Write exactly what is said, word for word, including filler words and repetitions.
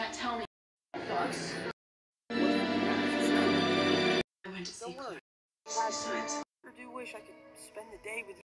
not tell me thoughts. I went to see Claire. I do wish I could spend the day with you.